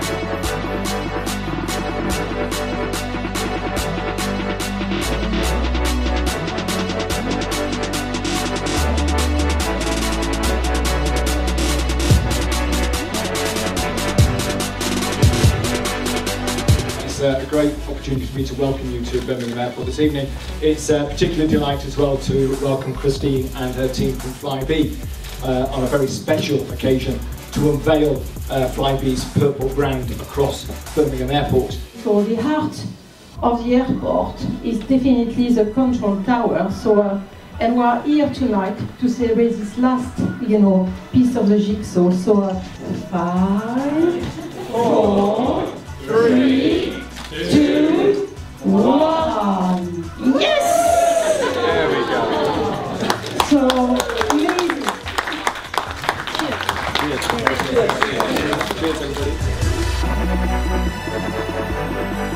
A great opportunity for me to welcome you to Birmingham Airport this evening. It's a particular delight as well to welcome Christine and her team from Flybe on a very special occasion to unveil Flybe's purple brand across Birmingham Airport. So the heart of the airport is definitely the control tower. And we are here tonight to celebrate this last, piece of the jigsaw. So 5, 4, 3, 2, 1. Yes! There we go. So amazing. Cheers. Cheers, everybody.